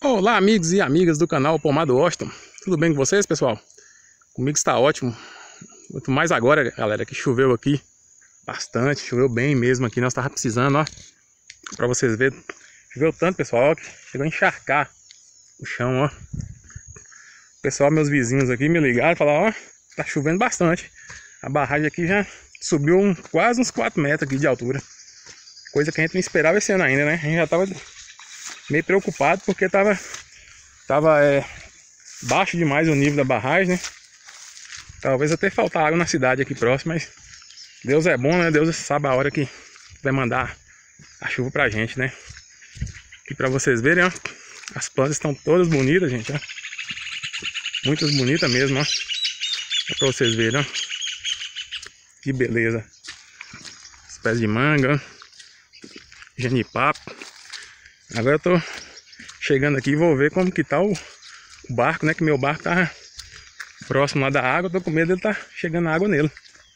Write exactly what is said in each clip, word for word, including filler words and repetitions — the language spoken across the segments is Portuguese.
Olá, amigos e amigas do canal Pomar Washington. Tudo bem com vocês, pessoal? Comigo está ótimo. Muito mais agora, galera, que choveu aqui bastante, choveu bem mesmo aqui. Nós tava precisando, ó, para vocês verem. Choveu tanto, pessoal, ó, que chegou a encharcar o chão, ó. Pessoal, meus vizinhos aqui me ligaram e falaram, ó, tá chovendo bastante. A barragem aqui já subiu um, quase uns quatro metros aqui de altura. Coisa que a gente não esperava esse ano ainda, né? A gente já tava meio preocupado porque tava, tava é, baixo demais o nível da barragem, né? Talvez até faltar água na cidade aqui próximo, mas Deus é bom, né? Deus sabe a hora que vai mandar a chuva pra gente, né? Aqui pra vocês verem, ó, as plantas estão todas bonitas, gente, ó. Muitas bonitas mesmo, ó. É pra vocês verem, ó. Que beleza. Os pés de manga, genipapo. Agora eu tô chegando aqui e vou ver como que tá o barco, né? Que meu barco tá próximo lá da água. Eu tô com medo dele tá chegando água nele.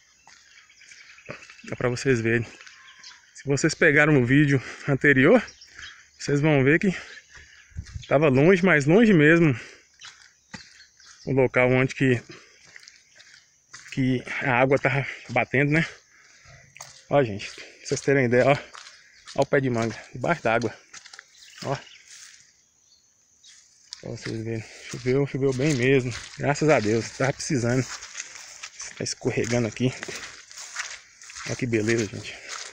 Dá pra vocês verem. Se vocês pegaram o vídeo anterior, vocês vão ver que tava longe, mais longe mesmo, o local onde que, que a água tava batendo, né? Ó, gente, pra vocês terem ideia, ó. Ó o pé de manga, debaixo d'água. Ó, pra vocês verem, choveu, choveu bem mesmo, graças a Deus, tava precisando. Tá escorregando aqui. Olha que beleza, gente.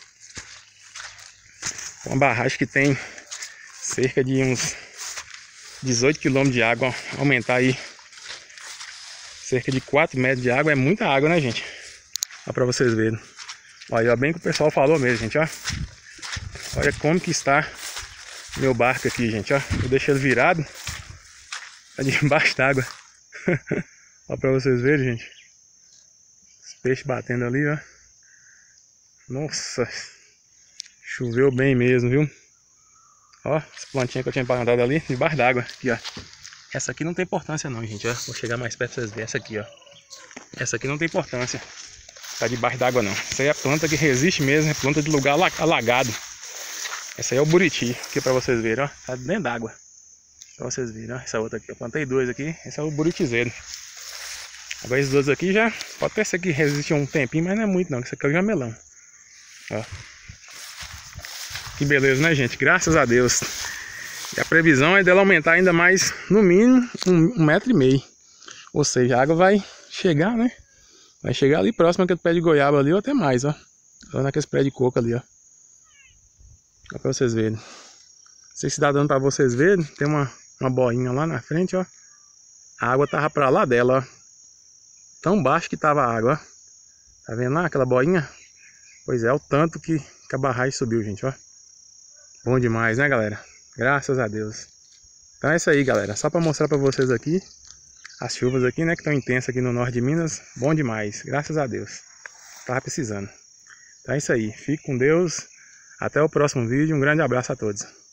Uma barragem que tem cerca de uns dezoito quilômetros de água, ó. Aumentar aí cerca de quatro metros de água é muita água, né, gente? Ó, pra vocês verem. Olha, ó, bem que o pessoal falou mesmo, gente, ó. Olha como que está meu barco aqui, gente, ó. Eu deixei ele virado. Tá debaixo d'água. Ó, pra vocês verem, gente. Os peixes batendo ali, ó. Nossa. Choveu bem mesmo, viu? Ó, as plantinhas que eu tinha plantado ali, debaixo d'água. Aqui, ó. Essa aqui não tem importância não, gente, ó. Vou chegar mais perto pra vocês verem. Essa aqui, ó. Essa aqui não tem importância. Tá debaixo d'água não. Essa aí é a planta que resiste mesmo. É planta de lugar alagado. Essa aí é o buriti, aqui pra vocês verem, ó. Tá dentro d'água. Pra vocês verem, ó. Essa outra aqui, eu plantei dois aqui. Esse é o buritizeiro. Agora esses dois aqui já... Pode ter esse aqui resiste um tempinho, mas não é muito não. Esse aqui é o jamelão. Ó. Que beleza, né, gente? Graças a Deus. E a previsão é dela aumentar ainda mais, no mínimo, um, um metro e meio. Ou seja, a água vai chegar, né? Vai chegar ali próximo àquele pé de goiaba ali ou até mais, ó. Só naquele pé de coco ali, ó. Só pra vocês verem. Não sei se dá dando pra vocês verem. Tem uma, uma boinha lá na frente, ó. A água tava pra lá dela, ó. Tão baixo que tava a água, ó. Tá vendo lá aquela boinha? Pois é, o tanto que, que a barragem subiu, gente, ó. Bom demais, né, galera? Graças a Deus. Então é isso aí, galera. Só pra mostrar pra vocês aqui. As chuvas aqui, né, que estão intensas aqui no norte de Minas. Bom demais, graças a Deus. Tava precisando. Então é isso aí. Fique com Deus. Até o próximo vídeo. Um grande abraço a todos.